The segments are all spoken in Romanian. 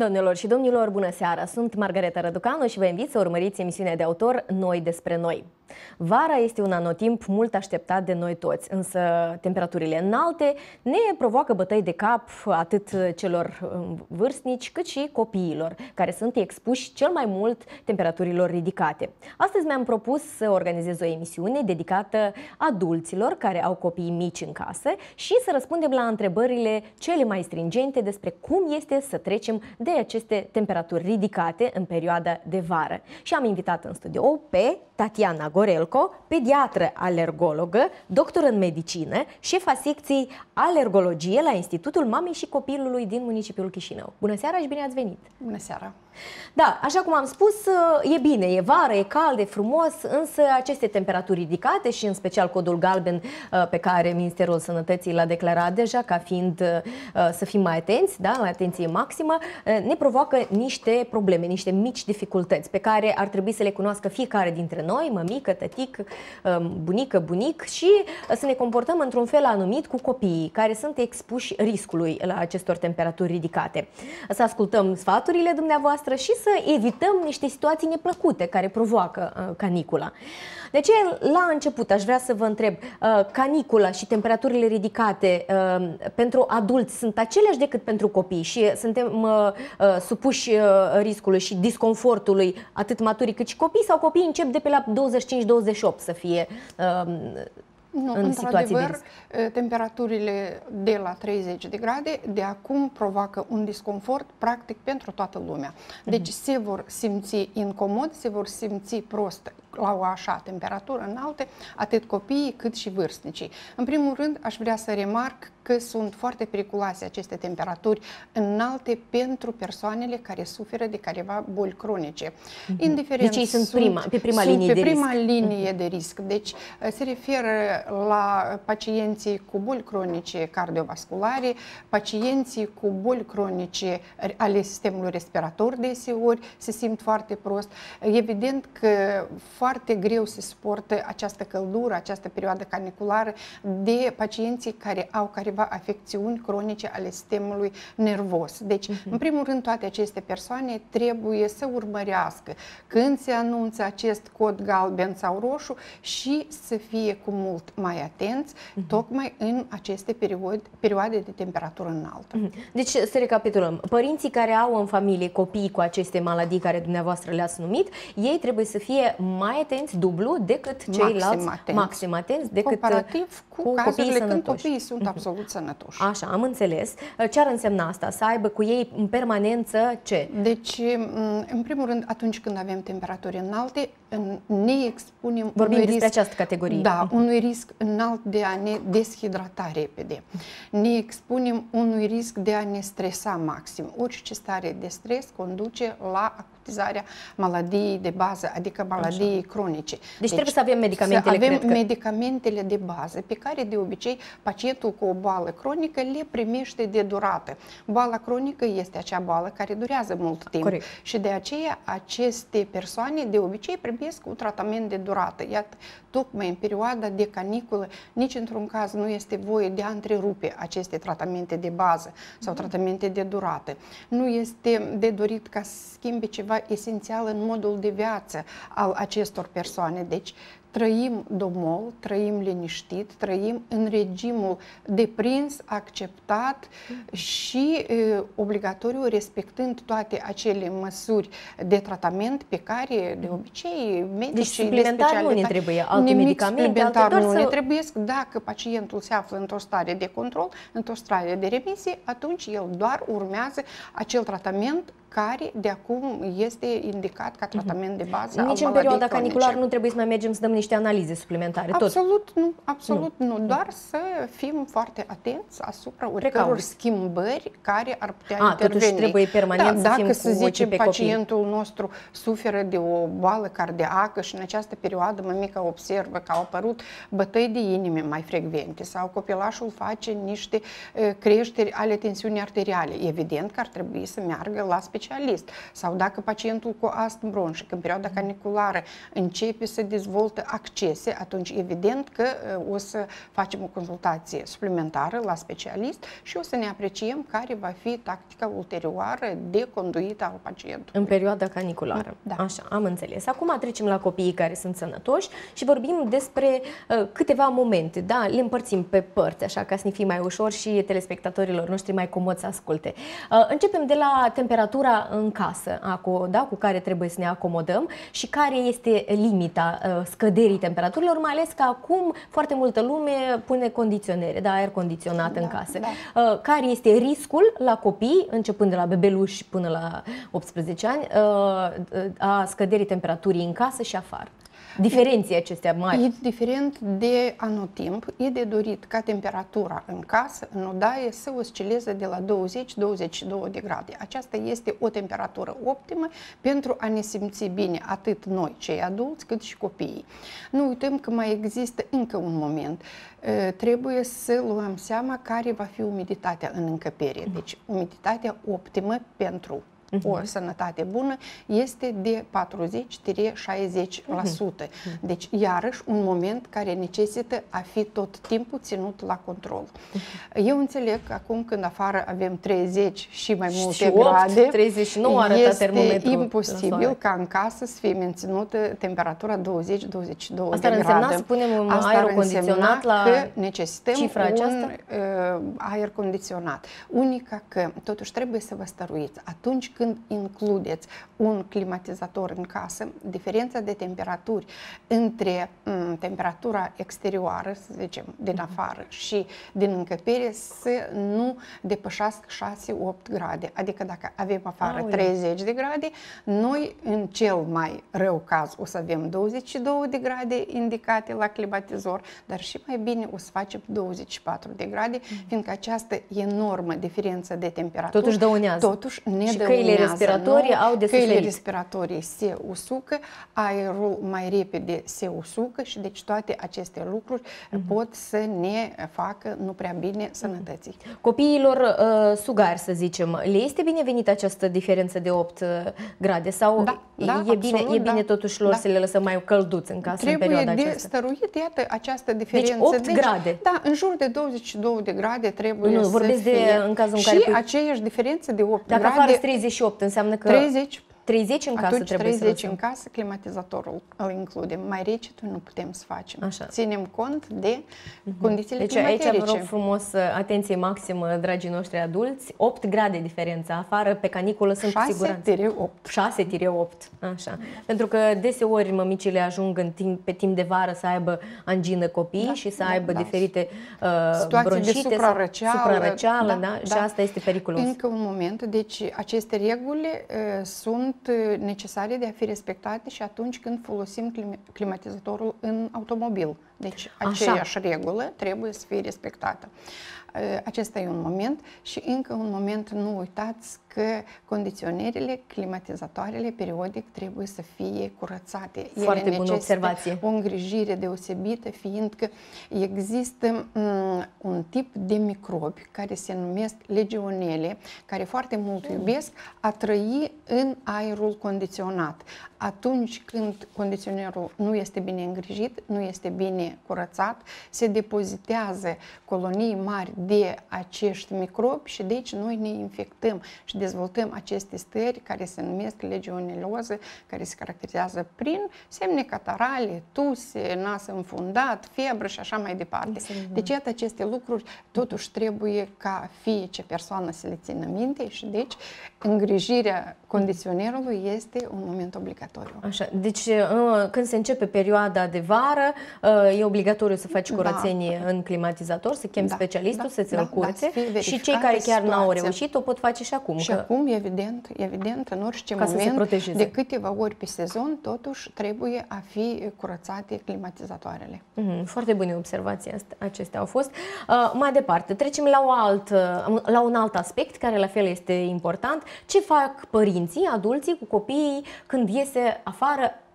Doamnelor și domnilor, bună seara! Sunt Margareta Răducanu și vă invit să urmăriți emisiunea de autor Noi despre noi. Vara este un anotimp mult așteptat de noi toți, însă temperaturile înalte ne provoacă bătăi de cap atât celor vârstnici cât și copiilor, care sunt expuși cel mai mult temperaturilor ridicate. Astăzi mi-am propus să organizez o emisiune dedicată adulților care au copii mici în casă și să răspundem la întrebările cele mai stringente despre cum este să trecem de aceste temperaturi ridicate în perioada de vară. Și am invitat în studio pe Tatiana Gorelco, pediatră alergologă, doctor în medicină, șefa secției alergologie la Institutul Mamei și Copilului din municipiul Chișinău. Bună seara și bine ați venit! Bună seara! Da, așa cum am spus, e bine, e vară, e cald, e frumos, însă aceste temperaturi ridicate și în special codul galben pe care Ministerul Sănătății l-a declarat deja ca fiind să fim mai atenți, da, la atenție maximă, ne provoacă niște probleme, niște mici dificultăți pe care ar trebui să le cunoască fiecare dintre noi, mămică, tătic, bunică, bunic, și să ne comportăm într-un fel anumit cu copiii care sunt expuși riscului la acestor temperaturi ridicate. Să ascultăm sfaturile dumneavoastră și să evităm niște situații neplăcute care provoacă canicula. De ce la început aș vrea să vă întreb, canicula și temperaturile ridicate pentru adulți sunt aceleași decât pentru copii și suntem supuși riscului și disconfortului atât maturii cât și copii, sau copiii încep de pe la 25-28 să fie nu, în situații de risc? Temperaturile de la 30 de grade de acum provoacă un disconfort practic pentru toată lumea. Deci se vor simți incomod, se vor simți prost la o așa temperatură înaltă, atât copiii cât și vârstnicii. În primul rând, aș vrea să remarc că sunt foarte periculoase aceste temperaturi înalte pentru persoanele care suferă de careva boli cronice. Indiferent, deci ei sunt pe prima linie de risc. Deci se referă la pacienții cu boli cronice cardiovasculare, pacienții cu boli cronice ale sistemului respirator deseori se simt foarte prost. Evident că foarte greu se suportă această căldură, această perioadă caniculară de pacienții care au careva afecțiuni cronice ale sistemului nervos. Deci, în primul rând, toate aceste persoane trebuie să urmărească când se anunță acest cod galben sau roșu și să fie cu mult mai atenți, tocmai în aceste perioade de temperatură înaltă. Deci, să recapitulăm, părinții care au în familie copii cu aceste maladii care dumneavoastră le-ați numit, ei trebuie să fie mai atenți dublu decât ceilalți, maxim atenți decât comparativ cu cazurile când sănătoși. copiii sunt absolut sănătoși. Așa, am înțeles. Ce ar însemna asta? Să aibă cu ei în permanență ce? Deci, în primul rând, atunci când avem temperaturi înalte, ne expunem Vorbim despre această categorie. Da, unui risc înalt de a ne deshidrata repede. Ne expunem unui risc de a ne stresa maxim. Orice stare de stres conduce la acutizarea maladiei de bază, adică maladiei cronice. Deci trebuie să avem medicamentele, medicamentele de bază, pe care de obicei pacientul cu o boală cronică le primește de durată. Boala cronică este acea boală care durează mult timp. Corect. Și de aceea aceste persoane de obicei primesc un tratament de durată. Iată, tocmai în perioada de caniculă, nici într-un caz nu este voie de a întrerupe aceste tratamente de bază sau tratamente de durată. Nu este de dorit ca să schimbe ceva esențial în modul de viață al acestor persoane. Deci, trăim domol, trăim liniștit, trăim în regimul deprins, acceptat și obligatoriu, respectând toate acele măsuri de tratament pe care de obicei medicii deci suplimentar nu ne trebuie alte medicamente, suplimentar nu ne trebuie. Dacă pacientul se află într-o stare de control, într-o stare de remisie, atunci el doar urmează acel tratament care de acum este indicat ca tratament de bază. Nici în perioada caniculară nu trebuie să mai mergem să dăm niște analize suplimentare. Absolut nu, absolut nu. Doar să fim foarte atenți asupra oricăror schimbări care ar putea interveni. Totuși trebuie permanent să fim dacă, să zicem, pe pacientul nostru suferă de o boală cardiacă și în această perioadă mămica observă că au apărut bătăi de inime mai frecvente sau copilașul face niște creșteri ale tensiunii arteriale, evident că ar trebui să meargă la specialitate specialist. Sau dacă pacientul cu astm bronșic în perioada caniculară începe să dezvoltă accese, atunci evident că o să facem o consultație suplimentară la specialist și o să ne apreciem care va fi tactica ulterioară de conduită al pacientului. În perioada caniculară. Da. Așa, am înțeles. Acum trecem la copiii care sunt sănătoși și vorbim despre câteva momente, da? Le împărțim pe părți, așa, ca să ne fie mai ușor și telespectatorilor noștri mai comod să asculte. Începem de la temperatura în casă, da? Cu care trebuie să ne acomodăm și care este limita scăderii temperaturilor, mai ales că acum foarte multă lume pune condiționere, da? Aer condiționat în casă. Da. Care este riscul la copii, începând de la bebeluși până la 18 ani, a scăderii temperaturii în casă și afară? Diferenții acestea mari. Indiferent de anotimp, e de dorit ca temperatura în casă, în odaie, să oscileze de la 20-22 de grade. Aceasta este o temperatură optimă pentru a ne simți bine atât noi, cei adulți, cât și copiii. Nu uităm că mai există încă un moment. Trebuie să luăm seama care va fi umiditatea în încăpere. Deci, umiditatea optimă pentru o sănătate bună este de 40-60%. Deci, iarăși, un moment care necesită a fi tot timpul ținut la control. Eu înțeleg că acum când afară avem 30 și mai multe și 8, grade, 39 arată termometrul. Este imposibil ca în casă să fie menținută temperatura 20-22 de grade. Asta ar însemna să punem aerul condiționat la că necesităm cifra aceasta? Aer condiționat. Unica că, totuși, trebuie să vă stăruiți. Atunci când includeți un climatizator în casă, diferența de temperaturi între temperatura exterioară, să zicem, din afară și din încăpere să nu depășească 6-8 grade. Adică dacă avem afară 30 de grade, noi în cel mai rău caz o să avem 22 de grade indicate la climatizor, dar și mai bine o să facem 24 de grade, fiindcă această enormă diferență de temperatură totuși dăunează. Totuși ne și dăunează. Căile respiratorii au de suferit. Căile respiratorii se usucă, aerul mai repede se usucă și deci toate aceste lucruri pot să ne facă nu prea bine sănătății. Copiilor sugari, să zicem, le este binevenită această diferență de 8 grade sau e bine totuși lor să le lăsăm mai călduți în casă în perioada aceasta? Trebuie de stăruit, iată, această diferență. Deci 8 grade? Da, în jur de 22 de grade trebuie să vorbesc fie. De în cazul în care... Și aceeași diferență de 8 grade. Dacă afară 38, înseamnă că... 30 în casă atunci trebuie 30 să în casă, climatizatorul îl includem. Mai rece nu putem să facem. Așa. Ținem cont de condițiile deci climaterice. Aici vă rog frumos, atenție maximă, dragii noștri adulți, 8 grade diferența. Afară, pe caniculă, sunt cu siguranță. 6-8. Așa. Pentru că deseori mămicile ajung pe timp de vară să aibă angină copii și să aibă diferite bronșite, suprarăceală, și asta este periculos. Încă un moment, deci aceste reguli sunt necesare de a fi respectate și atunci când folosim climatizatorul în automobil. Deci aceeași regulă trebuie să fie respectată. Acesta e un moment și încă un moment, nu uitați că condiționerele, climatizatoarele periodic trebuie să fie curățate. Foarte bună observație. O îngrijire deosebită, fiindcă există un tip de microbi care se numesc legionele, care foarte mult iubesc a trăi în aerul condiționat. Atunci când condiționerul nu este bine îngrijit, nu este bine curățat, se depozitează colonii mari de acești microbi și deci noi ne infectăm și dezvoltăm aceste stări care se numesc legioneloză, care se caracterizează prin semne catarale, tuse, nas înfundat, febră și așa mai departe. Deci, iată, aceste lucruri totuși trebuie ca fiecare persoană să le țină minte și deci îngrijirea condiționerului este un moment obligatoriu. Așa. Deci când se începe perioada de vară, e obligatoriu să faci curățenie în climatizator, să chemi specialistul să ți-l curățe și cei care chiar n-au reușit o pot face și acum. Și acum, evident, în orice moment, de câteva ori pe sezon, totuși trebuie a fi curățate climatizatoarele. Foarte bune observații acestea au fost. Mai departe, trecem la un alt aspect care la fel este important. Ce fac părinții, adulții cu copiii când iese afară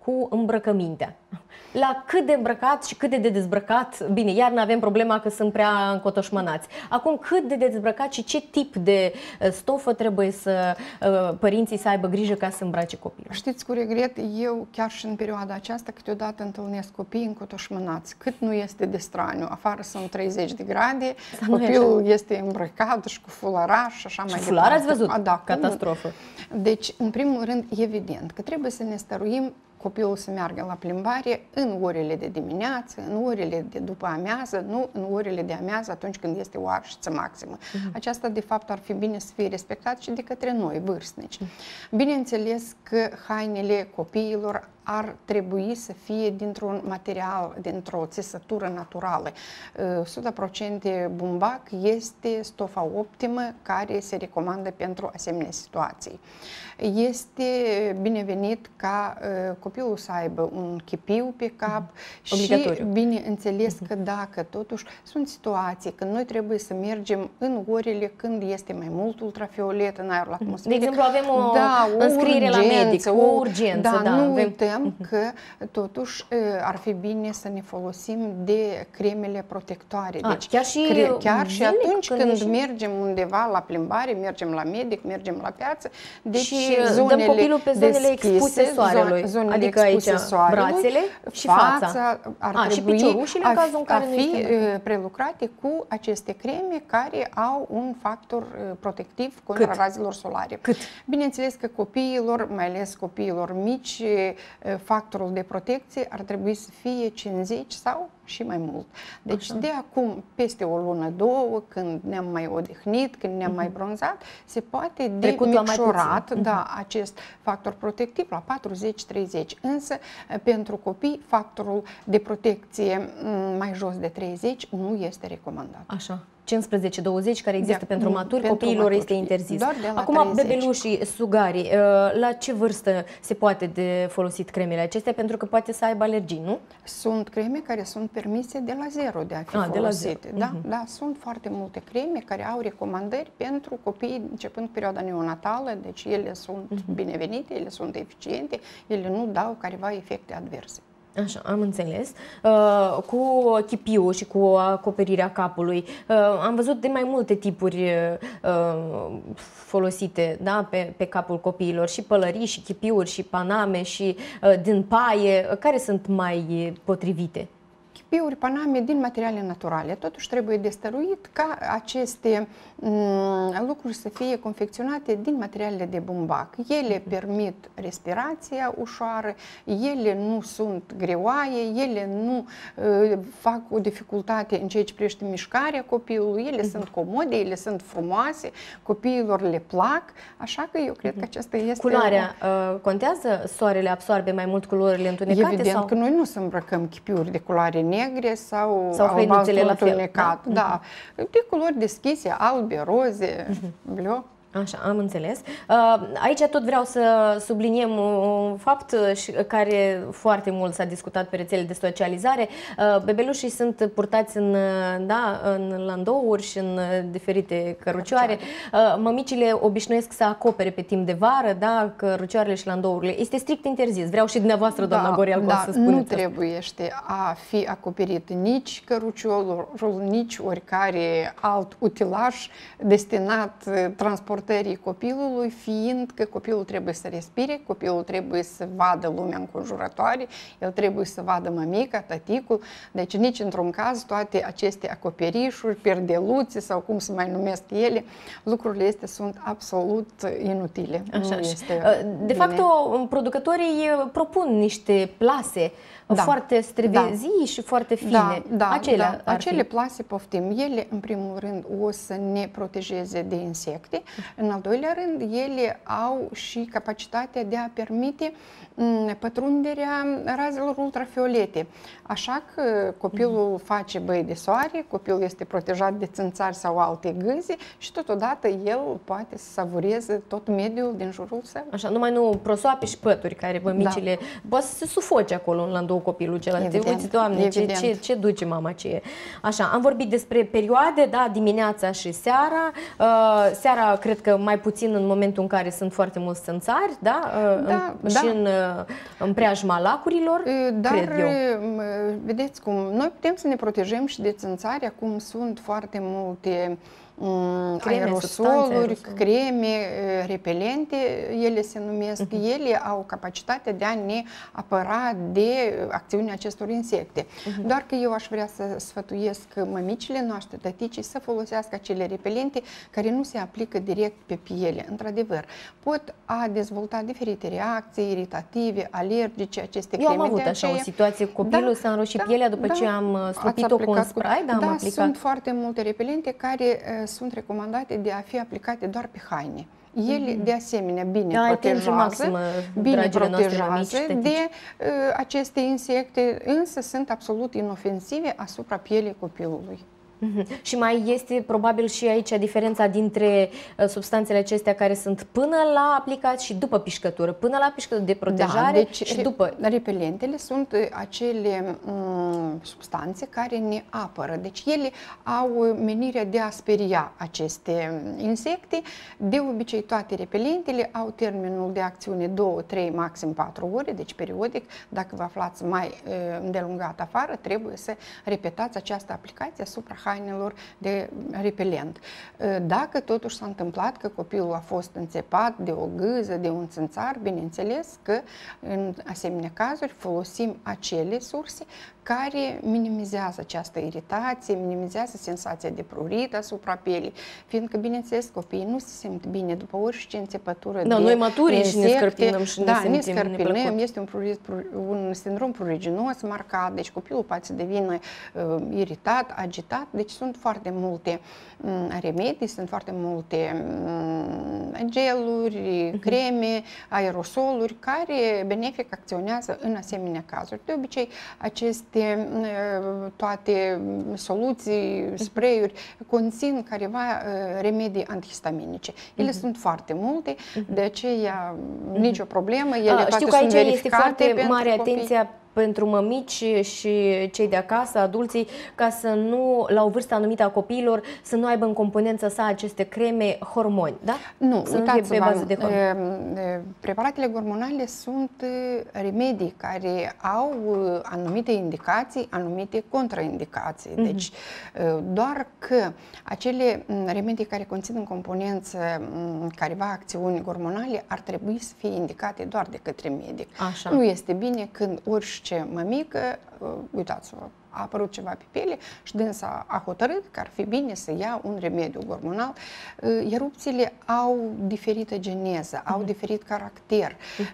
cu îmbrăcămintea. La cât de îmbrăcat și cât de dezbrăcat, bine, iar nu avem problema că sunt prea încotoșmănați. Acum, cât de dezbrăcat și ce tip de stofă trebuie să părinții să aibă grijă ca să îmbrace copilul? Știți, cu regret, eu chiar și în perioada aceasta câteodată întâlnesc copii încotoșmănați. Cât nu este de straniu, afară sunt 30 de grade, copilul este îmbrăcat și cu fularaș și așa mai departe. Fular ați văzut? Da, catastrofă. Deci, în primul rând, evident că trebuie să ne stăruim copilul să meargă la plimbare în orele de dimineață, în orele de după amiază, nu în orele de amiază atunci când este o arșiță maximă. Aceasta, de fapt, ar fi bine să fie respectat și de către noi, vârstnici. Bineînțeles că hainele copiilor ar trebui să fie dintr-un material, dintr-o țesătură naturală. 100% bumbac este stofa optimă care se recomandă pentru asemenea situații. Este binevenit ca copilul să aibă un chipiu pe cap și bineînțeles că dacă totuși sunt situații când noi trebuie să mergem în orele când este mai mult ultrafiolet în aerul atmosferic. De exemplu, avem o înscriere la medic, o urgență. Da, nu uităm că totuși ar fi bine să ne folosim de cremele protectoare. Deci, chiar și atunci când mergem undeva la plimbare, mergem la medic, mergem la piață, deci dăm copilul pe zonele expuse soarelui, adică aici brațele și fața. Ar trebui a fi prelucrate cu aceste creme care au un factor protectiv contra razelor solare. Bineînțeles că copiilor, mai ales copiilor mici, factorul de protecție ar trebui să fie 50 sau și mai mult. Deci de acum, peste o lună, două, când ne-am mai odihnit, când ne-am mai bronzat, se poate demicșorat acest factor protectiv la 40-30. Însă, pentru copii, factorul de protecție mai jos de 30 nu este recomandat. Așa. 15-20 care există pentru maturi, copiilor este interzis. Acum, bebelușii, sugarii, la ce vârstă se poate de folosit cremele acestea? Pentru că poate să aibă alergii, nu? Sunt creme care sunt permise de la zero de a fi folosite. Da, sunt foarte multe creme care au recomandări pentru copii începând perioada neonatală, deci ele sunt binevenite, ele sunt eficiente, ele nu dau careva efecte adverse. Așa, am înțeles. Cu chipiul și cu acoperirea capului, am văzut de mai multe tipuri folosite, da, pe capul copiilor, și pălării, și chipiuri, și paname, și din paie. Care sunt mai potrivite? Chipiuri, paname din materiale naturale. Totuși trebuie destăruit ca aceste lucruri să fie confecționate din materialele de bumbac. Ele permit respirația ușoară, ele nu sunt greoaie, ele nu fac o dificultate în ceea ce privește mișcarea copilului, ele sunt comode, ele sunt frumoase, copiilor le plac, așa că eu cred că acesta este... Culoarea contează? Soarele absorbe mai mult culorile întunecate? Evident că noi nu să îmbrăcăm chipiuri de culoare negre sau hăinuțele la fel, întunecat. Da. De culori deschise, albe, roze, bleu. Așa, am înțeles. Aici tot vreau să subliniem un fapt care foarte mult s-a discutat pe rețelele de socializare. Bebelușii sunt purtați în landouri și în diferite cărucioare. Mămicile obișnuiesc să acopere pe timp de vară, da, cărucioarele și landourile. Este strict interzis. Vreau și dumneavoastră, doamna Gorialco, să spuneți. Nu trebuie a fi acoperit nici căruciorul, nici oricare alt utilaj destinat transportării copilului, fiind că copilul trebuie să respire, copilul trebuie să vadă lumea înconjurătoare, el trebuie să vadă mămica, tăticul, deci nici într-un caz toate aceste acoperișuri, perdeluțe sau cum se mai numesc ele, lucrurile astea sunt absolut inutile. De fapt, producătorii propun niște plase foarte strevezi și foarte fine. Acele plase, poftim, ele în primul rând o să ne protejeze de insecte, în al doilea rând ele au și capacitatea de a permite pătrunderea razelor ultrafiolete. Așa că copilul face băi de soare, copilul este protejat de țânțari sau alte gâze și totodată el poate să savureze tot mediul din jurul său. Așa, numai nu prosoape și pături care mămicile poate să se sufoce acolo în landou copilul celălalt. Uite, Doamne, ce duce mama aceea. Așa, am vorbit despre perioade, da, dimineața și seara. Seara cred cred că mai puțin în momentul în care sunt foarte mulți țânțari, da? Și în preajma lacurilor, dar, cred eu. Vedeți cum, noi putem să ne protejăm și de țânțari, acum sunt foarte multe aerosoluri, creme, repelente, ele se numesc, ele au capacitatea de a ne apăra de acțiunea acestor insecte. Doar că eu aș vrea să sfătuiesc mămicile noastre, tăticii, să folosească acele repelente care nu se aplică direct pe piele. Într-adevăr, pot a dezvolta diferite reacții iritative, alergice, aceste creme. Eu am avut așa o situație, copilul s-a înroșit pielea după ce am stropit-o cu un spray, am aplicat. Sunt foarte multe repelente care sunt recomandate de a fi aplicate doar pe haine. Ele, de asemenea, bine protejează de aceste insecte, însă sunt absolut inofensive asupra pielii copilului. Și mai este probabil și aici diferența dintre substanțele acestea care sunt până la aplicat și după pișcătură, până la pișcătură de protejare, deci, și după. Repelentele sunt acele substanțe care ne apără, deci ele au menirea de a speria aceste insecte. De obicei toate repelentele au termenul de acțiune 2, 3, maxim 4 ore, deci periodic, dacă vă aflați mai îndelungat afară, trebuie să repetați această aplicație asupra hainelor de repelent. Dacă totuși s-a întâmplat că copilul a fost înțepat de o gâză, de un țânțar, bineînțeles că în asemenea cazuri folosim acele surse care minimizează această iritație, minimizează sensația de prurit asupra pielii, fiindcă, bineînțeles, copiii nu se simt bine după orice înțepătură de noi maturii și ne scărpinăm și ne scărpinăm, este un sindrom pruriginos marcat, deci copilul poate să devină iritat, agitat, deci sunt foarte multe remedii, sunt foarte multe geluri, creme, aerosoluri care benefic acționează în asemenea cazuri. De obicei, aceste toate soluții, spray-uri conțin careva remedii antihistaminice. Ele sunt foarte multe, de aceea nicio problemă, ele toate știu că sunt aici este foarte mare copii. atenția pentru mămici și cei de acasă, adulții, ca să nu, la o vârstă anumită a copiilor, să nu aibă în componența sa aceste creme hormoni, da? Nu, să nu fie pe bază de preparatele hormonale sunt remedii care au anumite indicații, anumite contraindicații. Deci, doar că acele remedii care conțin în componență careva acțiuni hormonale ar trebui să fie indicate doar de către medic. Așa. Nu este bine când orice mămică, uitați-vă, a apărut ceva pe piele și dânsa a hotărât că ar fi bine să ia un remediu hormonal. Erupțiile au diferită geneză, au diferit caracter.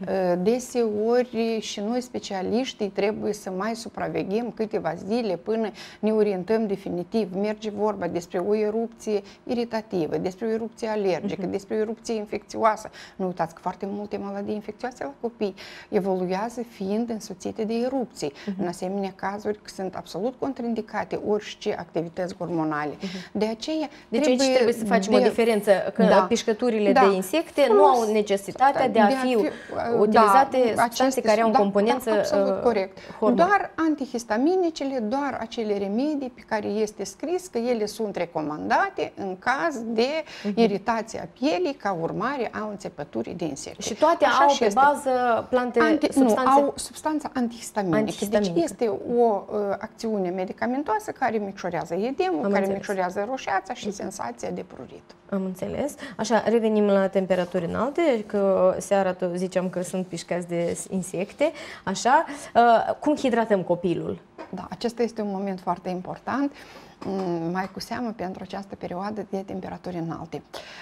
Deseori și noi specialiștii trebuie să mai supraveghem câteva zile până ne orientăm definitiv. Merge vorba despre o erupție iritativă, despre o erupție alergică, despre o erupție infecțioasă. Nu uitați că foarte multe maladii infecțioase la copii evoluează fiind însoțite de erupții. În asemenea cazuri sunt absolut contraindicate orice activități hormonale. De aceea trebuie să facem o diferență, că pișcăturile de insecte nu au necesitatea de a fi utilizate substanțe care au în componență absolut corect. hormon. Doar antihistaminicele, doar acele remedii pe care este scris că ele sunt recomandate în caz de iritație a pielii ca urmare a înțepăturii de insecte. Și toate au pe bază substanțe? Nu, au substanța antihistaminică. Deci este o acțiune medicamentoasă care micșorează edemul, care micșorează roșeața și sensația de prurit. Am înțeles. Așa, revenim la temperaturi înalte, că seara ziceam că sunt pișcați de insecte. Așa, cum hidratăm copilul? Da, acesta este un moment foarte important, mai cu seamă pentru această perioadă de temperaturi înalte.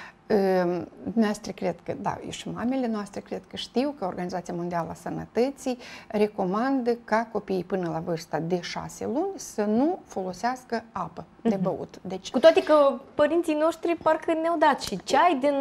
Noastre cred că, da, și mamele noastre cred că știu că Organizația Mondială a Sănătății recomandă ca copiii până la vârsta de 6 luni să nu folosească apă de băut. Deci, cu toate că părinții noștri parcă ne-au dat și ceai din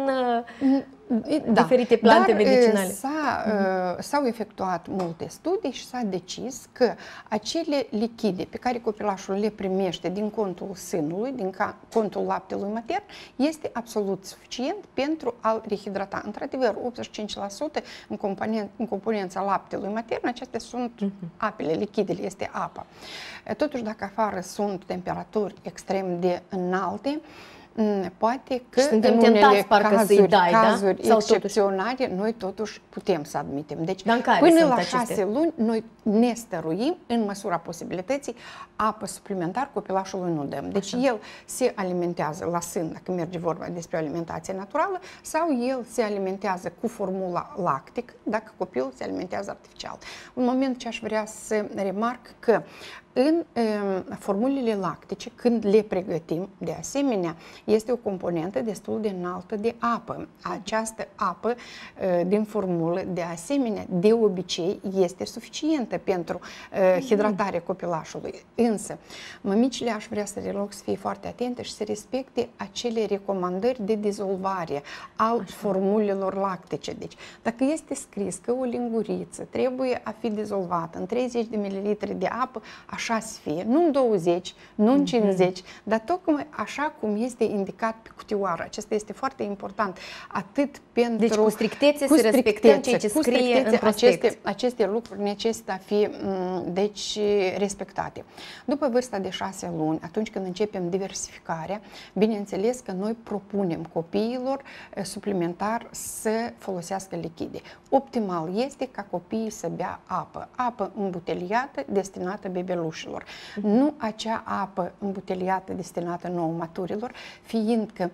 diferite plante medicinale. S-au efectuat multe studii și s-a decis că acele lichide pe care copilașul le primește din contul sânului, din contul laptelui matern, este absolut suficient pentru a-l rehidrata. Într-adevăr, 85% în componența laptelui matern, acestea sunt apele, lichidele, este apa. Totuși, dacă afară sunt temperaturi extrem de înalte, poate că suntem în unele tentați parcă să-i dai, cazuri sau excepționale, noi totuși putem să admitem. Deci, până la 6 luni, noi ne stăruim, în măsura posibilității, apă suplimentar copilașului nu dăm. Deci el se alimentează la sân, dacă merge vorba despre alimentație naturală, sau el se alimentează cu formula lactică, dacă copilul se alimentează artificial. Un moment ce aș vrea să remarc că în formulele lactice, când le pregătim, de asemenea, este o componentă destul de înaltă de apă. Această apă din formulă, de asemenea, de obicei, este suficientă pentru hidratarea copilașului. Însă, mămicile aș vrea să le rog să fie foarte atente și să respecte acele recomandări de dizolvare al formulelor lactice. Deci, dacă este scris că o linguriță trebuie a fi dizolvată în 30 de ml de apă, așa să fie, nu în 20, nu în 50, dar tocmai așa cum este indicat pe cutioară. Acesta este foarte important, atât pentru... Deci cu strictețe să respectăm ceea ce scrie în prospect. Aceste lucruri necesită a fi, deci, respectate. După vârsta de 6 luni, atunci când începem diversificarea, bineînțeles că noi propunem copiilor suplimentar să folosească lichide. Optimal este ca copiii să bea apă îmbuteliată destinată bebelușilor. Nu acea apă îmbuteliată destinată nouă maturilor, fiindcă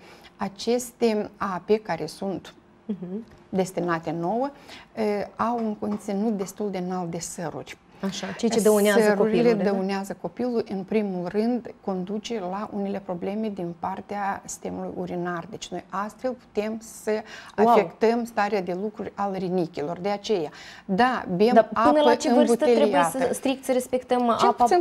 aceste ape care sunt destinate nouă au un conținut destul de înalt de săruri. Așa, ceea ce dăunează copilul. Sărurile dăunează copilul, în primul rând, conduce la unele probleme din partea sistemului urinar. Deci noi astfel putem să afectăm starea de lucruri al rinichilor. De aceea, da, bem apă până la ce vârstă trebuie să strict să respectăm apa? Cel puțin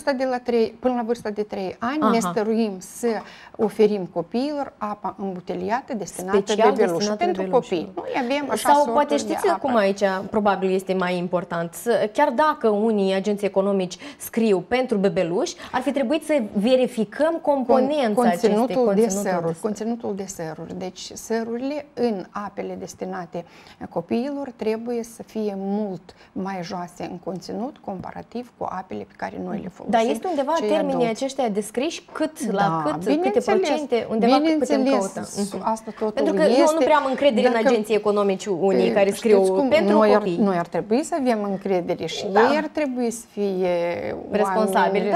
până la vârsta de 3 ani ne stăruim să oferim copiilor apa îmbuteliată destinată bebeluș. Pentru copii. Noi avem așa sau poate știți cum aici probabil este mai important. Chiar dacă unii agenți economici scriu pentru bebeluși, ar fi trebuit să verificăm componența conținutul de săruri. Deci sărurile în apele destinate copiilor trebuie să fie mult mai joase în conținut comparativ cu apele pe care noi le folosim. Dar este undeva termenii aceștia descriși cât la cât, câte procente, undeva cât putem căuta. Asta totul pentru că eu nu prea am încredere în agenții economici unii care scriu pentru copii. Noi ar trebui să avem încredere și ei ar trebui să fie responsabili,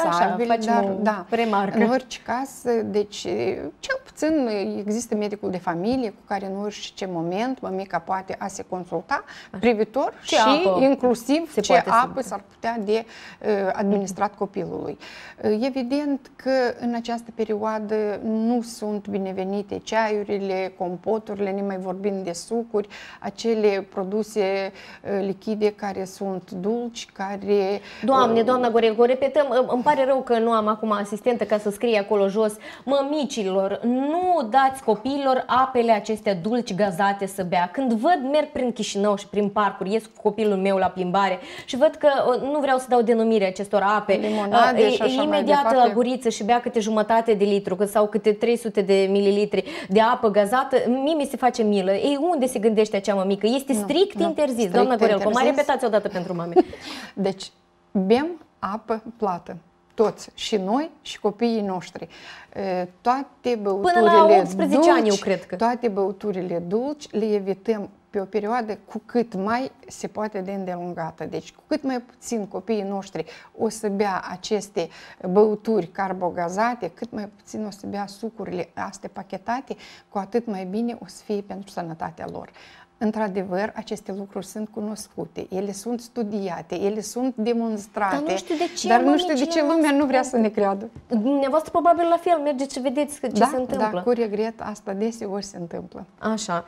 dar remarcă. În orice caz, deci, cel puțin există medicul de familie cu care nu știu ce moment mămica poate a se consulta privitor și inclusiv ce apă s-ar putea de administrat copilului. Evident că în această perioadă nu sunt binevenite ceaiurile, compoturile, ne mai vorbim de sucuri, acele produse lichide care sunt dulci, care... Doamna Gorel, o repetăm, îmi pare rău că nu am acum asistentă ca să scrie acolo jos. Mămicilor, nu dați copiilor apele acestea dulci, gazate să bea. Când merg prin Chișinău și prin parcuri, ies cu copilul meu la plimbare și văd că nu vreau să dau denumirea acestor ape, imediat la guriță și bea câte jumătate de litru sau câte 300 de mililitri de apă gazată, mie mi se face milă. Ei, unde se gândește acea mămică? Este strict interzis. Doamna Gorel, mai repetați odată pentru mame. Deci, bem apă plată. Toți, și noi și copiii noștri. Toate băuturile până la 18 dulci, ani, eu cred că. Toate băuturile dulci le evităm pe o perioadă cu cât mai se poate de îndelungată. Deci, cu cât mai puțin copiii noștri o să bea aceste băuturi carbogazate, cât mai puțin o să bea sucurile astea pachetate, cu atât mai bine o să fie pentru sănătatea lor. Într-adevăr, aceste lucruri sunt cunoscute, ele sunt studiate, ele sunt demonstrate, dar nu știu de ce lumea nu vrea să ne creadă. Dumneavoastră probabil la fel, mergeți și vedeți ce se întâmplă. Da, cu regret, asta deseori se întâmplă. Așa.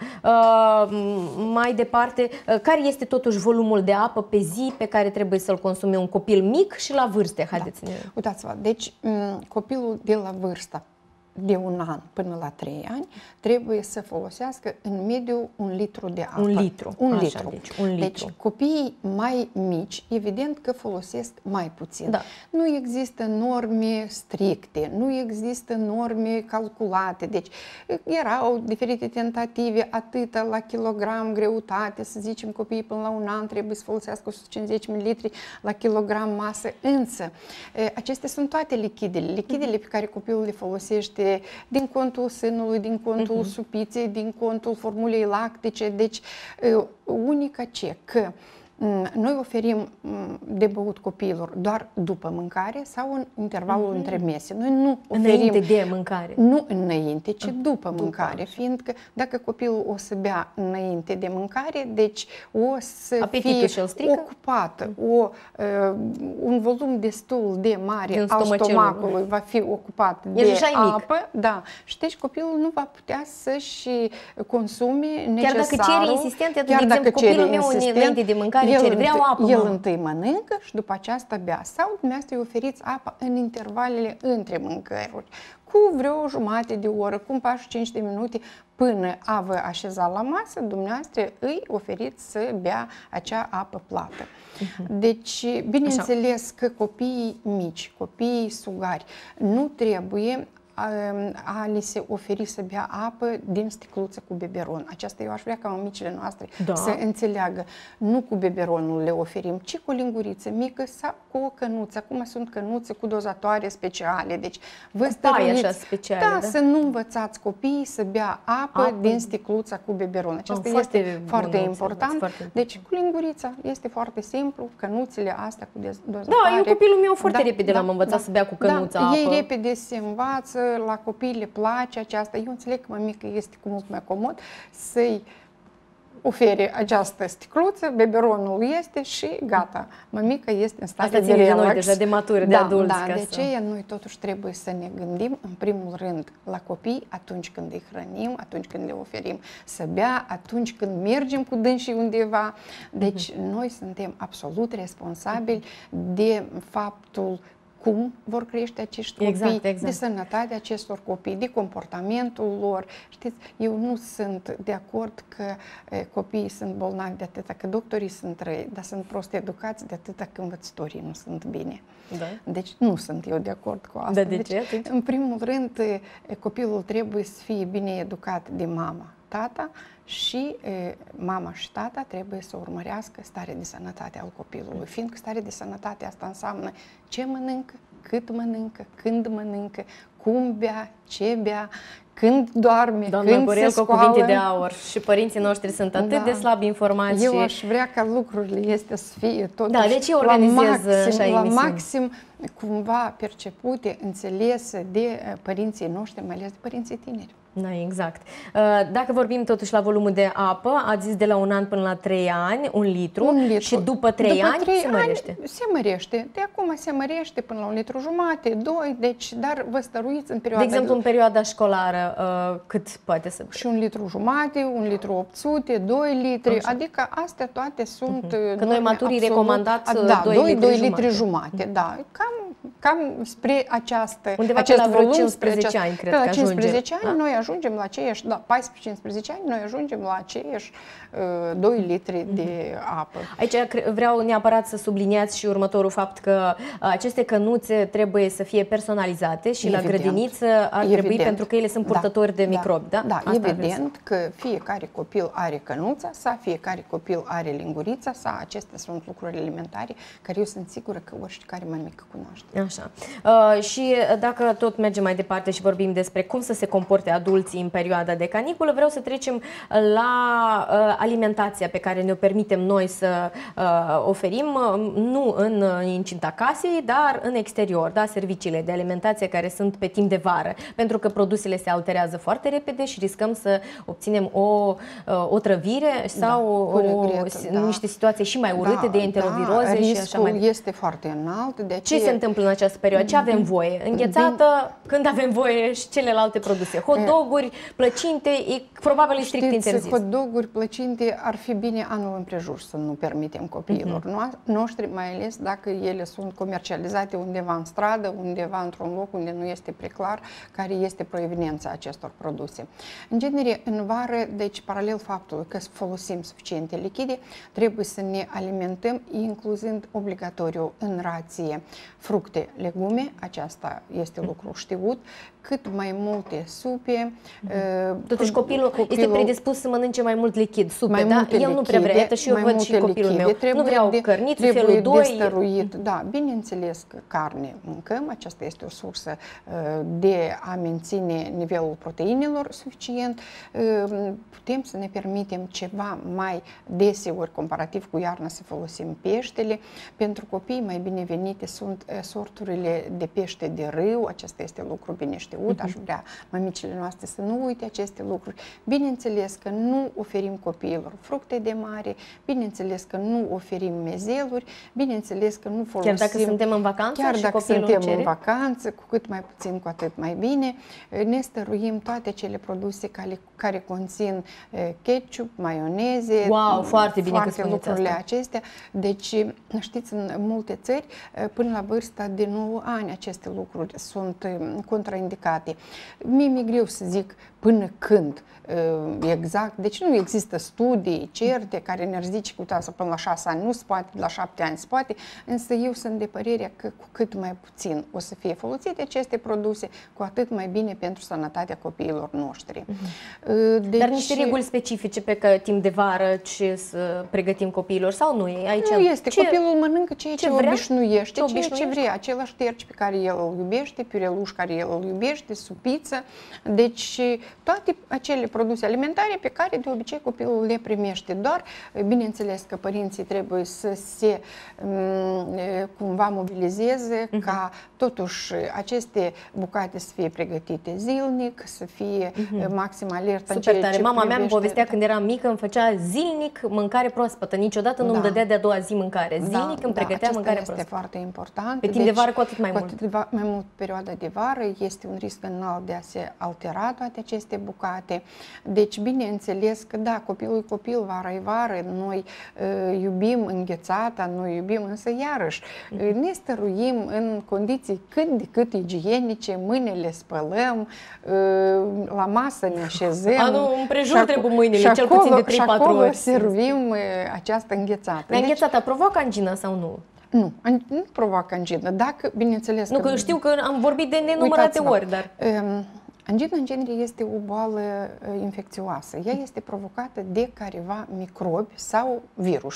Mai departe, care este totuși volumul de apă pe zi pe care trebuie să-l consume un copil mic și la vârste? Haideți-ne. Uitați-vă, deci copilul de la vârsta de 1 an până la 3 ani trebuie să folosească în mediu 1 litru de apă. 1 litru. Deci 1 litru. Deci copiii mai mici, evident că folosesc mai puțin. Da. Nu există norme stricte, nu există norme calculate. Deci erau diferite tentative, atâta la kilogram greutate, să zicem copiii până la 1 an trebuie să folosească 150 ml la kilogram masă. Însă, acestea sunt toate lichidele. Lichidele pe care copilul le folosește produse din contul sânului, din contul supiței, din contul formulei lactice. Deci, unica ce? Că noi oferim de băut copiilor doar după mâncare sau în intervalul între mese. Noi nu oferim înainte de mâncare. Nu înainte, ci după mâncare, fiindcă dacă copilul o să bea înainte de mâncare, deci o să apetitul fie ocupată, un volum destul de mare al stomacului va fi ocupat de apă. Da. Și deci copilul nu va putea să-și consume necesarul. Chiar dacă cere insistent, de exemplu, copilul meu înainte de mâncare vreau apă, el întâi mănâncă și după aceasta bea. Sau dumneavoastră îi oferiți apă în intervalele între mâncăruri, cu vreo jumătate de oră, cu 45 de minute până a vă așeza la masă, dumneavoastră îi oferiți să bea acea apă plată. Deci, bineînțeles că copiii mici, copiii sugari, nu trebuie a li se oferi să bea apă din sticluță cu biberon. Aceasta eu aș vrea ca mămicile noastre să înțeleagă. Nu cu biberonul le oferim, ci cu o linguriță mică sau cu o cănuță. Acum sunt cănuțe cu dozatoare speciale. Deci vă stăruiți, să nu învățați copiii să bea apă din sticluța cu biberon. Aceasta este foarte important. Deci cu lingurița este foarte simplu, cănuțele astea cu dozatoare. Da, eu copilul meu foarte repede l-am învățat să bea cu cănuța apă. Ei repede se învață, la copii le place aceasta. Eu înțeleg că mămică este mult mai comod să-i ofere această sticluță, biberonul este și gata. Mămica este în stare de relax. Noi deja de maturi, de adulți. Da, de aceea noi totuși trebuie să ne gândim în primul rând la copii atunci când îi hrănim, atunci când le oferim să bea, atunci când mergem cu dânsii undeva. Deci noi suntem absolut responsabili de faptul cum vor crește acești copii, de sănătatea acestor copii, de comportamentul lor. Știți, eu nu sunt de acord că copiii sunt bolnavi de atâta, că doctorii sunt răi, dar sunt prost educați de atâta că învățătorii nu sunt bine. Deci nu sunt eu de acord cu asta. Deci, în primul rând, copilul trebuie să fie bine educat de mama, tata, și mama și tata trebuie să urmărească starea de sănătate al copilului, fiindcă starea de sănătate asta înseamnă ce mănâncă, cât mănâncă, când mănâncă, cum bea, ce bea, când doarme, când se scoală. Cu cuvinte de aur. Și părinții noștri sunt atât de slab informați. Eu aș vrea ca lucrurile este să fie totuși la maxim cumva percepute, înțelese de părinții noștri, mai ales de părinții tineri. Da, exact. Dacă vorbim totuși la volumul de apă, ați zis de la 1 an până la 3 ani, 1 litru, și după 3 ani se mărește? Se mărește. De acum se mărește până la 1,5 litru, 2, deci, dar vă stăruiți în perioada... De exemplu, în perioada școlară, cât poate să... Și 1,5 litru, 1,8 litru, 2 litri, adică astea toate sunt... Că noi maturii recomandați 2 litri jumate. Da, cam spre această... Undeva pe la vreo 15 ani, cred că ajungem. 15 ani noi ajungem la aceiași, 14-15 ani, noi ajungem la aceiași 2 litri de apă. Aici vreau neapărat să subliniați și următorul fapt că aceste cănuțe trebuie să fie personalizate și la grădiniță ar trebui, pentru că ele sunt purtători de microbi, da? Da, evident că fiecare copil are cănuța sa, fiecare copil are lingurița sa, acestea sunt lucruri elementare care eu sunt sigură că oricare mămică cunoaște. Așa. Și dacă tot mergem mai departe și vorbim despre cum să se comporte adulții în perioada de caniculă, vreau să trecem la alimentația pe care ne-o permitem noi să oferim, nu în incinta casei, dar în exterior, da? Serviciile de alimentație care sunt pe timp de vară, pentru că produsele se alterează foarte repede și riscăm să obținem o otrăvire sau niște situații și mai urâte de enteroviroze și așa mai departe. Este foarte înalt. De ce se întâmplă în această perioadă? Ce avem voie? Înghețată, când avem voie și celelalte produse? Hot-doguri, plăcinte, probabil strict interzis. Hot-doguri, plăcinte ar fi bine anul împrejur să nu permitem copiilor noștri, mai ales dacă ele sunt comercializate undeva în stradă, undeva într-un loc unde nu este preclar care este proveniența acestor produse. În genere, în vară, deci paralel faptului că folosim suficiente lichide, trebuie să ne alimentăm incluzând obligatoriu în rație fructe legume, aceasta este lucru știut, cât mai multe supe. Totuși copilul este predispus să mănânce mai mult lichid, supe, da? El nu prea vrea, iată și eu văd și copilul meu. Nu vreau cărniță, felul 2. Destăruit, da, bineînțeles că carne mâncăm, aceasta este o sursă de a menține nivelul proteinelor suficient. Putem să ne permitem ceva mai deseori, comparativ cu iarna, să folosim peștele. Pentru copii mai binevenite sunt sorturile de pește de râu, acesta este lucru bine știut. Aș vrea mămicile noastre să nu uite aceste lucruri. Bineînțeles că nu oferim copiilor fructe de mare, bineînțeles că nu oferim mezeluri, bineînțeles că nu folosim... Chiar dacă suntem în vacanță chiar și dacă copilul suntem cere? în vacanță, cu cât mai puțin, cu atât mai bine, ne stăruim toate acele produse care conțin ketchup, maioneze, wow, foarte bine că foarte lucrurile acestea. Deci, știți, în multe țări, până la vârsta de 9 ani, aceste lucruri sunt contraindicate. Mi-e greu să zic până când exact, deci nu există studii certe care ne-ar zice că uitați, până la 6 ani nu se poate, la 7 ani se poate, însă eu sunt de părere că cu cât mai puțin o să fie folosite aceste produse, cu atât mai bine pentru sănătatea copiilor noștri. Deci, dar niște reguli specifice pe timp de vară ce să pregătim copiilor sau nu e aici? Nu este, copilul mănâncă ceea ce obișnuiește, ceea ce vrea, același terci pe care el îl iubește, piureluș care el îl iubește, supiță, deci toate acele produse alimentare pe care de obicei copilul le primește. Doar, bineînțeles că părinții trebuie să se cumva mobilizeze ca totuși aceste bucate să fie pregătite zilnic, să fie maxim alertă în ceea ce Mama mea îmi privește... povestea când eram mică, îmi făcea zilnic mâncare proaspătă, niciodată nu îmi dădea de-a doua zi mâncare. Zilnic îmi pregătea mâncare proaspătă. Este foarte important. Pe timp de vară cu atât mai mult. Cu atât mai mult perioada de vară este un risc înalt de a se altera toate aceste bucate. Deci, bineînțeles că da, copilul e copil, vara e vară, noi iubim înghețata, noi iubim, însă iarăși ne stăruim în condiții cât de cât igienice, mâinile spălăm, la masă ne așezăm. Nu, împrejur trebuie mâinile, cel puțin de 3-4 ori. Și acolo servim această înghețată. Dar înghețata provoacă angină sau nu? Nu, nu provoacă angină. Dacă, bineînțeles... Nu, că știu că am vorbit de nenumărate ori, dar... Angina, în genere, este o boală infecțioasă. Ea este provocată de careva microbi sau virus.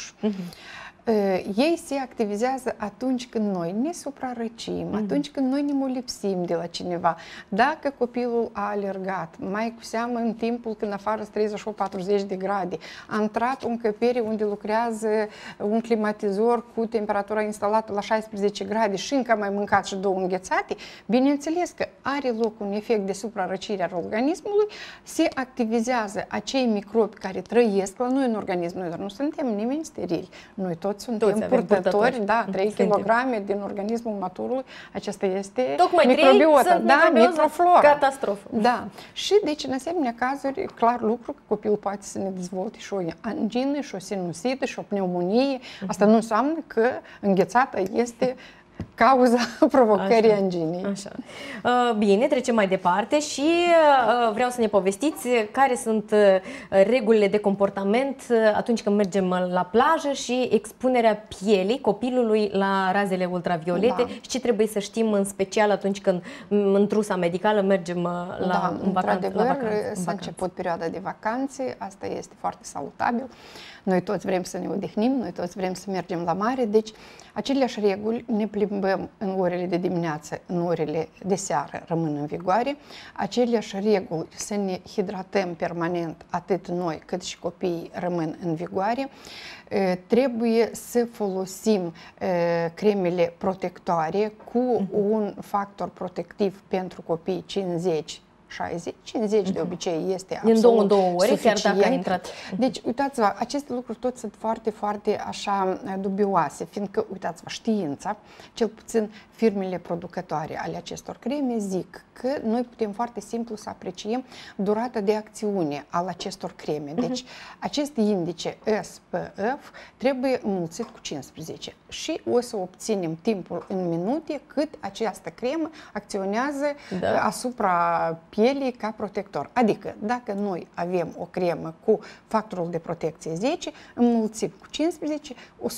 Ei se activizează atunci când noi ne suprarăcim, atunci când noi ne molipsim de la cineva. Dacă copilul a alergat, mai cu seamă în timpul când afară sunt 38-40 de grade, a intrat o încăpere unde lucrează un climatizor cu temperatura instalată la 16 grade și încă a mai mâncat și 2 înghețate, bineînțeles că are loc un efect de suprarăcire al organismului, se activizează acei microbi care trăiesc la noi în organism. Noi doar nu suntem nimeni sterili. Noi toți suntem purtători, da, 3 kg din organismul maturului. Acesta este microbiota, da, microflora. Catastrofă. Da. Și deci în asemenea cazuri, clar lucru că copilul poate să ne dezvolte și o angină, și o sinusită, și o pneumonie. Asta nu înseamnă că înghețata este cauza provocării anginei. Așa. Bine, trecem mai departe și vreau să ne povestiți care sunt regulile de comportament atunci când mergem la plajă și expunerea pielii copilului la razele ultraviolete și ce trebuie să știm în special atunci când în trusa medicală mergem la vacanță. Într-adevăr, s-a început perioada de vacanțe, asta este foarte salutabil. Noi toți vrem să ne odihnim, noi toți vrem să mergem la mare, deci aceleași reguli ne plimbăm în orele de dimineață, în orele de seară rămân în vigoare, aceleași reguli să ne hidratăm permanent, atât noi cât și copiii rămân în vigoare. Trebuie să folosim cremele protectoare cu un factor protectiv pentru copii 50, 60, 50 de obicei este absolut în 2 ore, suficient. chiar dacă a intrat. Deci, uitați-vă, aceste lucruri toți sunt foarte, foarte așa dubioase, fiindcă, uitați-vă, știința, cel puțin firmele producătoare ale acestor creme zic că noi putem foarte simplu să apreciem durata de acțiune al acestor creme. Deci, acest indice SPF trebuie înmulțit cu 15 și o să obținem timpul în minute cât această cremă acționează asupra pielii pielii ca protector. Adică, dacă noi avem o cremă cu factorul de protecție 10, înmulțim cu 15,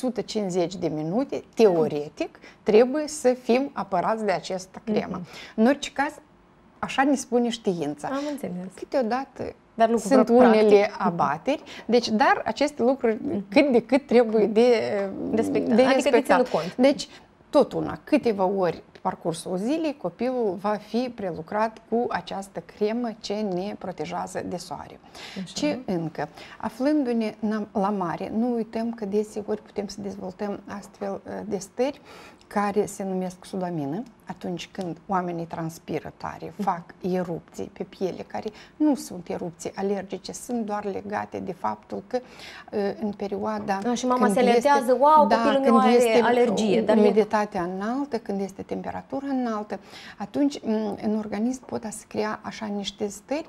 150 de minute, teoretic, trebuie să fim apărați de această cremă. În orice caz, așa ne spune știința. Am înțeles. Câteodată dar nu sunt unele abateri, deci, dar aceste lucruri cât de cât trebuie de respectat. Adică de ținut cont. Deci, tot una, câteva ori pe parcursul zilei, copilul va fi prelucrat cu această cremă ce ne protejează de soare. Așa. Ce încă? Aflându-ne la mare, nu uităm că deseori putem să dezvoltăm astfel de stări care se numesc sudamină, atunci când oamenii transpiră tare, fac erupții pe piele, care nu sunt erupții alergice, sunt doar legate de faptul că în perioada... și mama se alertează, wow, copilul meu are alergie. Dar umiditatea înaltă, când este temperatura înaltă, atunci în organism pot să crea așa niște stări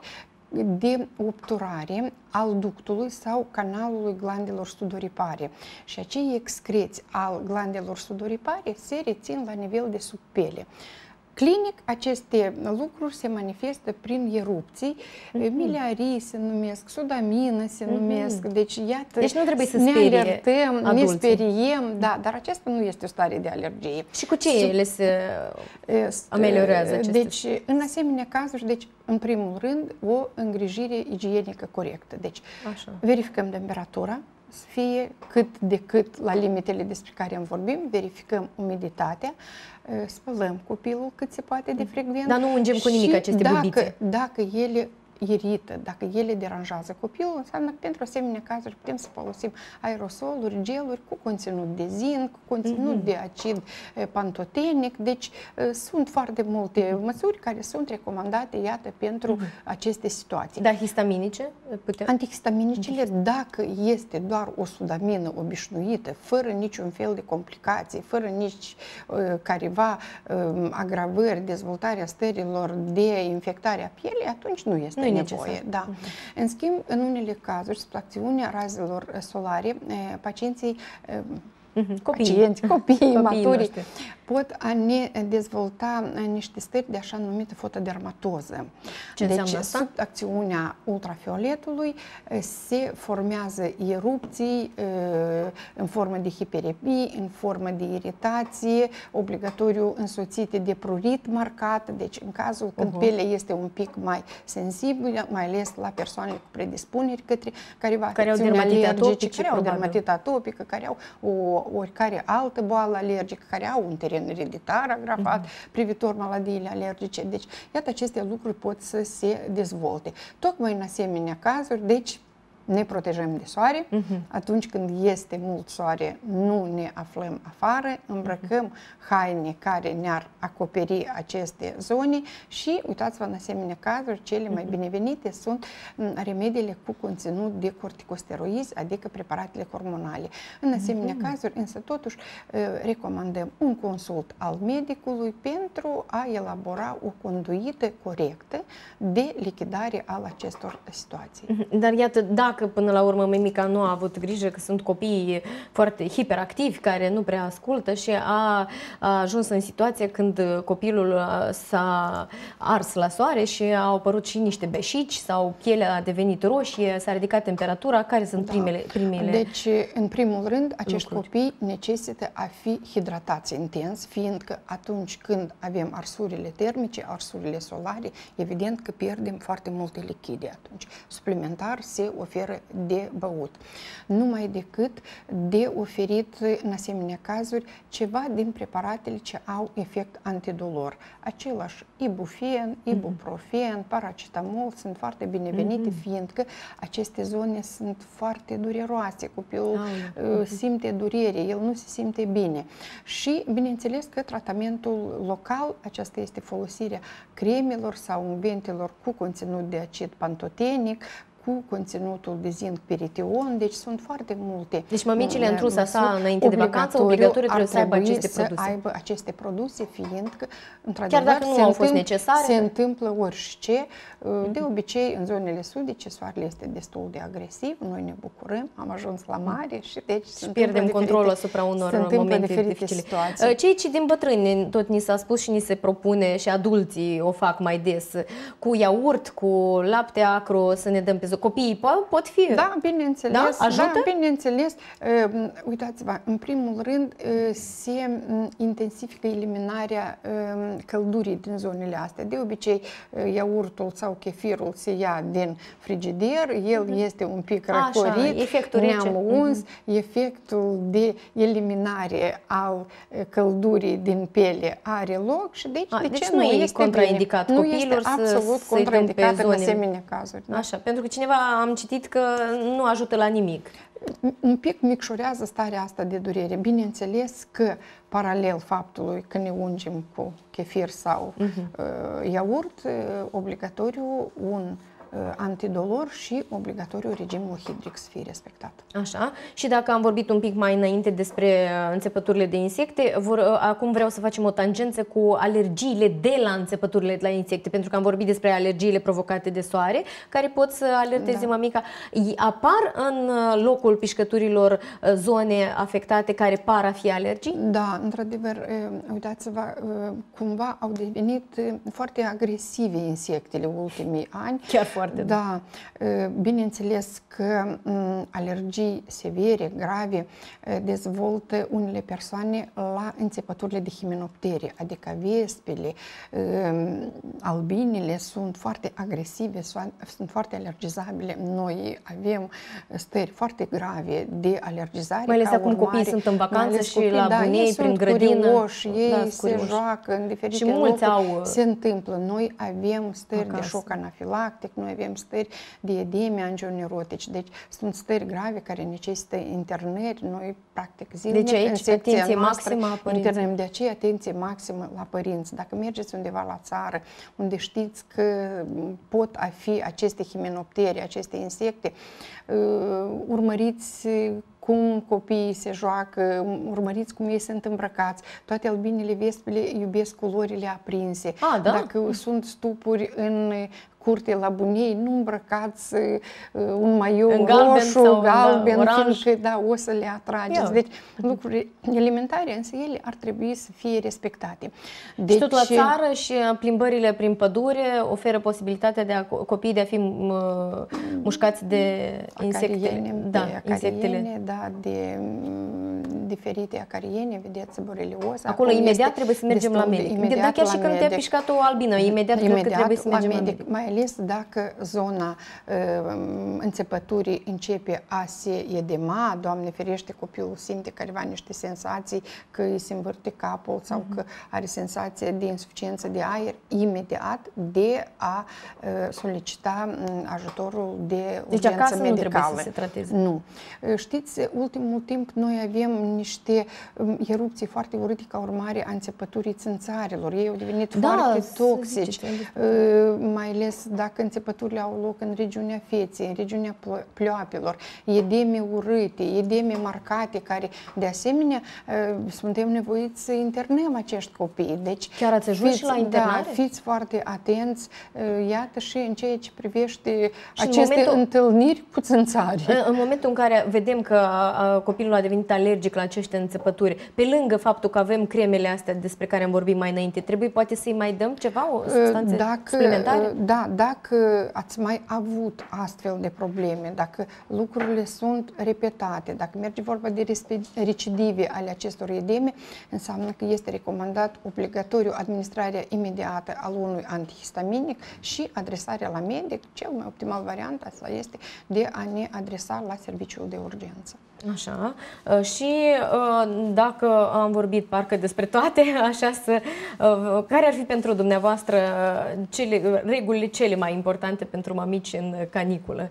de obturare al ductului sau canalului glandelor sudoripare. Și acei excreți al glandelor sudoripare se rețin la nivel de sub piele. Clinic, aceste lucruri se manifestă prin erupții, miliarii se numesc, sudamină se numesc, deci iată, deci nu trebuie să ne sperie alertăm, adulții. ne speriem, da, dar aceasta nu este o stare de alergie. Și cu ce ele se ameliorează acestea? Deci, în asemenea cazuri, deci, în primul rând, o îngrijire igienică corectă. Deci, verificăm temperatura, să fie cât de cât la limitele despre care vorbim, verificăm umiditatea, spălăm copilul cât se poate de frecvent. Dar nu ungem cu nimic aceste bubițe. Dacă ele irită, dacă ele deranjează copilul, înseamnă că pentru asemenea cazuri putem să folosim aerosoluri, geluri cu conținut de zinc, cu conținut de acid pantotenic. Deci sunt foarte multe măsuri care sunt recomandate, iată, pentru aceste situații. Dar histaminice? Antihistaminicele, dacă este doar o sudamină obișnuită, fără niciun fel de complicații, fără nici careva agravări, dezvoltarea stărilor de infectare a pielii, atunci nu este nevoie. Da. În schimb, în unele cazuri, sub acțiunea razelor solare, pacienții copiii maturi pot a ne dezvolta niște stări de așa numită fotodermatoză. Deci, sub acțiunea ultrafioletului se formează erupții în formă de hiperemie, în formă de iritație, obligatoriu însoțite de prurit marcat. Deci, în cazul când pielea este un pic mai sensibilă, mai ales la persoanele cu predispuneri către care au dermatită atopică, care au oricare altă boală alergică, care au un teren ereditar agravat privitor maladiile alergice. Deci, iată, aceste lucruri pot să se dezvolte. Tocmai în asemenea cazuri, deci, ne protejăm de soare. Atunci când este mult soare, nu ne aflăm afară, îmbrăcăm haine care ne-ar acoperi aceste zone și, uitați-vă, în asemenea cazuri, cele mai binevenite sunt remediile cu conținut de corticosteroizi, adică preparatele hormonale. În asemenea cazuri, însă, totuși, recomandăm un consult al medicului pentru a elabora o conduită corectă de lichidare al acestor situații. Dar iată, dacă până la urmă mămica nu a avut grijă, că sunt copii foarte hiperactivi care nu prea ascultă și a ajuns în situație când copilul s-a ars la soare și au apărut și niște beșici sau pielea a devenit roșie, s-a ridicat temperatura, care sunt primele Deci, în primul rând, acești copii necesită a fi hidratați intens, fiindcă atunci când avem arsurile termice, arsurile solare, evident că pierdem foarte multe lichide atunci. Suplimentar se oferă de băut. Numai decât de oferit în asemenea cazuri ceva din preparatele ce au efect antidolor. Același ibufen, ibuprofen, paracetamol sunt foarte binevenite, fiindcă aceste zone sunt foarte dureroase. Copilul simte durere, el nu se simte bine. Și, bineînțeles că tratamentul local, aceasta este folosirea cremelor sau unghientelor cu conținut de acid pantotenic, cu conținutul de zinc perition, deci sunt foarte multe. Deci mămicile în trusa sa înainte de vacanță, obligatoriu trebuie să aibă aceste produse. Să aibă aceste produse, fiindcă, într-adevăr, chiar dacă nu au fost necesare, se întâmplă orice. De obicei, în zonele sudice, soarele este destul de agresiv, noi ne bucurăm, am ajuns la mare și deci și pierdem controlul asupra unor momente dificile. Situații. Cei ce din bătrâni, tot ni s-a spus și ni se propune și adulții o fac mai des, cu iaurt, cu lapte acru, să ne dăm pe zi. Copiii pot fi? Da, bineînțeles. Da? Ajută? Da, bineînțeles. Uitați-vă, în primul rând se intensifică eliminarea căldurii din zonele astea. De obicei, iaurtul sau chefirul se ia din frigider, el este un pic răcorit, ne-am uns, efectul de eliminare al căldurii din piele are loc și deci nu e contraindicat copiilor absolut contraindicat în asemenea cazuri. Da? Așa, pentru că cineva am citit că nu ajută la nimic. Un pic micșorează starea asta de durere. Bineînțeles că paralel faptului că ne ungem cu chefir sau iaurt, obligatoriu un antidolor și obligatoriu regimul hidric să fie respectat. Așa. Și dacă am vorbit un pic mai înainte despre înțepăturile de insecte, acum vreau să facem o tangență cu alergiile de la înțepăturile de la insecte, pentru că am vorbit despre alergiile provocate de soare, care pot să alerteze mămica. Apar în locul pișcăturilor zone afectate care par a fi alergii? Da, într-adevăr, uitați-vă, cumva au devenit foarte agresive insectele ultimii ani. Chiar foarte. Da, bineînțeles că alergii severe, grave, dezvoltă unele persoane la înțepăturile de himenoptere, adică vespele, albinele sunt foarte agresive, sunt foarte alergizabile. Noi avem stări foarte grave de alergizare. Mai ales acum copiii sunt în vacanță și la bunei, prin grădină. Ei se joacă în diferite locuri. Se întâmplă. Noi avem stări de șoc anafilactic, noi avem stări de edeme angioneurotici, deci sunt stări grave care necesită internări. Noi, practic, zilnic, deci aici atenție maximă a părinților. Internăm, de aceea atenție maximă la părinți. Dacă mergeți undeva la țară, unde știți că pot a fi aceste himenoptere, aceste insecte, urmăriți cum copiii se joacă, urmăriți cum ei sunt îmbrăcați. Toate albinele, vespele iubesc culorile aprinse. Da? Dacă sunt stupuri în curte la bunei, nu îmbrăcați un maiou roșu, galben, fiindcă o să le atrageți. Deci lucruri elementare, însă ele ar trebui să fie respectate. Deci, și tot la țară și plimbările prin pădure oferă posibilitatea de copiii de a fi mușcați de insecte. Insectele. Da, de diferite acariene, vedeți, borelioza. Acolo imediat trebuie să mergem la medic. Dar chiar și când te-a pișcat o albină, imediat cred că trebuie să mergem la medic. Mai ales dacă zona înțepăturii începe a se edema, Doamne ferește, copilul simte careva niște senzații că îi se învârte capul sau că are senzație de insuficiență de aer, imediat de a solicita ajutorul de urgență medicală. Nu trebuie să se trateze. Nu. Știți, ultimul timp noi avem niște erupții foarte urâte ca urmare a înțepăturii țânțarilor. Ei au devenit foarte toxici, mai ales dacă înțepăturile au loc în regiunea feței, în regiunea pleoapelor, edeme urâte, edeme marcate, care de asemenea suntem nevoiți să internăm acești copii. Deci, chiar ați ajuns și la internare? Da, fiți foarte atenți, iată, și în ceea ce privește aceste întâlniri cu țânțari. În momentul în care vedem că copilul a devenit alergic la aceste înțepături, pe lângă faptul că avem cremele astea despre care am vorbit mai înainte, trebuie poate să-i mai dăm ceva, o substanțe suplimentare? Da, dacă ați mai avut astfel de probleme, dacă lucrurile sunt repetate, dacă merge vorba de recidive ale acestor edeme, înseamnă că este recomandat obligatoriu administrarea imediată al unui antihistaminic și adresarea la medic. Cel mai optimal variant asta este de a ne adresa la serviciul de urgență. Așa. Și dacă am vorbit parcă despre toate, așa care ar fi pentru dumneavoastră regulile cele mai importante pentru mămici în caniculă?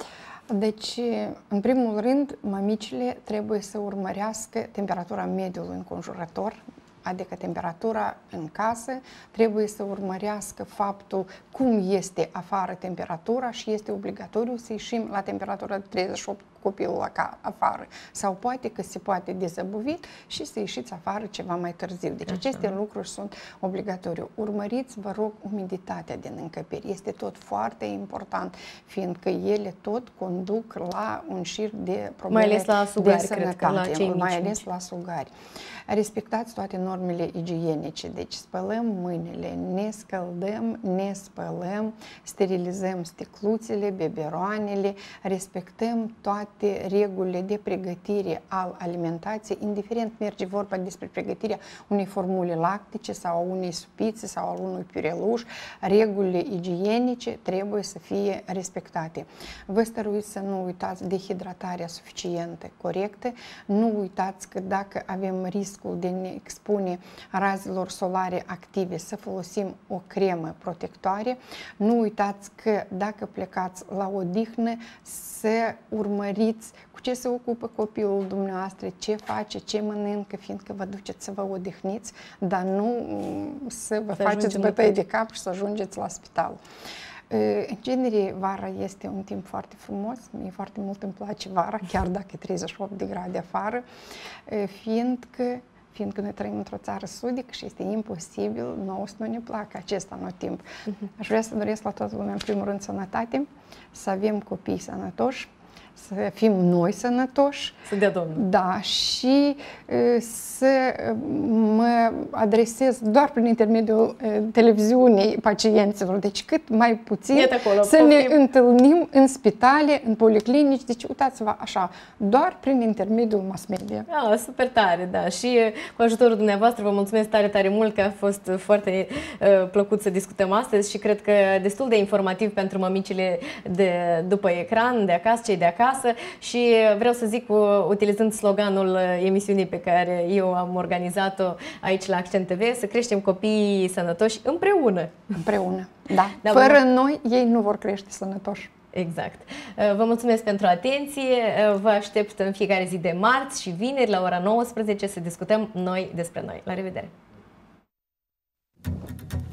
Deci, în primul rând, mămicile trebuie să urmărească temperatura mediului înconjurător. adică temperatura în casă, trebuie să urmărească faptul cum este afară temperatura și este obligatoriu să ieșim la temperatura 38 copilul afară. Sau poate că se poate dezăbuvit și să ieșiți afară ceva mai târziu. Deci aceste lucruri sunt obligatoriu. Urmăriți, vă rog, umiditatea din încăperi. Este tot foarte important, fiindcă ele tot conduc la un șir de probleme, mai ales la sugari, de sănătate, cred că, la cei mai mici. ales la sugari. Respectați toate normele igienice, deci spălăm mâinile, ne scăldăm, ne spălăm, sterilizăm sticluțele, beberoanele, respectăm toate regulile de pregătire al alimentației, indiferent merge vorba despre pregătirea unei formule lactice sau a unei supițe sau al unui piureluș, regulile igienice trebuie să fie respectate. Vă stăruiți să nu uitați de hidratarea suficientă, corectă, nu uitați că dacă avem riscul de ne expune razelor solare active, să folosim o cremă protectoare. Nu uitați că dacă plecați la odihnă, să urmăriți cu ce se ocupă copilul dumneavoastră, ce face, ce mănâncă, fiindcă vă duceți să vă odihniți, dar nu să vă faceți bătăi de cap și să ajungeți la spital. În genere, vara este un timp foarte frumos, mie foarte mult îmi place vara, chiar dacă e 38 de grade afară, fiindcă noi trăim într-o țară sudică și este imposibil nouă să nu ne placă acest anotimp. Aș vrea să doresc la toată lumea, în primul rând, sănătate, să avem copii sănătoși, să fim noi sănătoși. Să dea Domnul. Da, și să mă adresez doar prin intermediul televiziunii pacienților, deci cât mai puțin să ne întâlnim în spitale, în policlinici, deci uitați-vă așa, doar prin intermediul mass media. Super tare, da, și cu ajutorul dumneavoastră vă mulțumesc tare, tare mult că a fost foarte plăcut să discutăm astăzi și cred că destul de informativ pentru mămicile de după ecran, de acasă, cei de acasă. Și vreau să zic, utilizând sloganul emisiunii pe care eu am organizat-o aici la Accent TV, să creștem copiii sănătoși împreună. Împreună, da. Fără noi, ei nu vor crește sănătoși. Exact. Vă mulțumesc pentru atenție. Vă aștept în fiecare zi de marți și vineri la ora 19 să discutăm noi despre noi. La revedere!